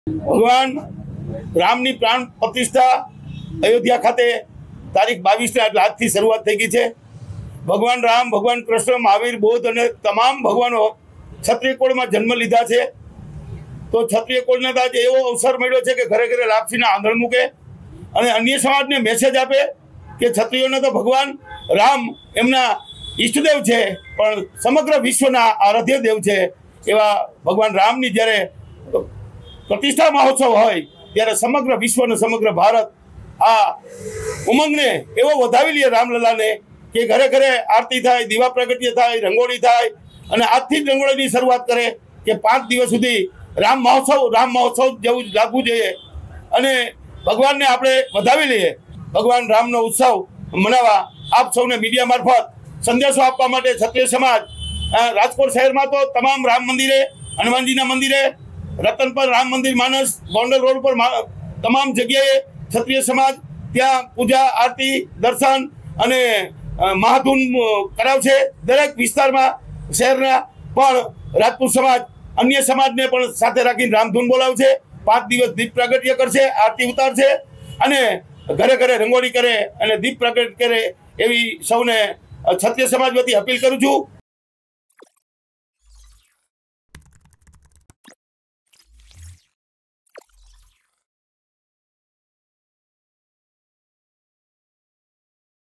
ભગવાન રામની પ્રાણ પ્રતિષ્ઠા અયોધ્યા ખાતે તારીખ 22 એટલે આજથી શરૂઆત થઈ ગઈ છે। ભગવાન રામ, ભગવાન કૃષ્ણ, મહાવીર, બૌદ્ધ અને તમામ ભગવાનો ક્ષત્રિય કુળમાં જન્મ લીધા છે। તો ક્ષત્રિય કુળને આજે એવો અવસર મળ્યો છે કે ઘરે ઘરે લાપસીના આંધણ મૂકે અને અન્ય સમાજને મેસેજ આપે કે ક્ષત્રિયોને તો ભગવાન રામ એમના ઈષ્ટદેવ છે, પણ સમગ્ર વિશ્વના આરાધ્ય દેવ છે। એવા ભગવાન રામની જ્યારે પ્રતિષ્ઠા મહોત્સવ હોય ત્યારે સમગ્ર વિશ્વ અને સમગ્ર ભારત આ ઉમંગને એવો વધાવી લે રામલલાને કે ઘરે ઘરે આરતી થાય, દીવા પ્રગટ્ય થાય, રંગોળી થાય અને આજથી જ રંગોળીની શરૂઆત કરે કે 5 દિવસ સુધી રામ મહોત્સવ જેવું લાગવું જોઈએ અને ભગવાનને આપણે વધાવી લઈએ। ભગવાન રામનો ઉત્સવ મનાવવા આપ સૌને મીડિયા મારફત સંદેશો આપવા માટે ક્ષત્રિય સમાજ રાજકોટ શહેરમાં તો તમામ રામ મંદિરે, હનુમાનજીના મંદિરે, રતનપર રામ મંદિર, માનસ, ગોંડલ રોડ પર તમામ જગ્યાએ ક્ષત્રિય સમાજ ત્યાં પૂજા, આરતી, દર્શન અને મહાધૂન કરાવશે। દરેક વિસ્તારમાં શહેરના પણ રાજપૂત સમાજ અન્ય સમાજને પણ સાથે રાખીને રામધૂન બોલાવશે। 5 દિવસ દીપ પ્રાગટ્ય કરશે, આરતી ઉતારશે અને ઘરે ઘરે રંગોળી કરે અને દીપ પ્રાગટ્ય કરે એવી સૌને ક્ષત્રિય સમાજ વતી અપીલ કરું છું।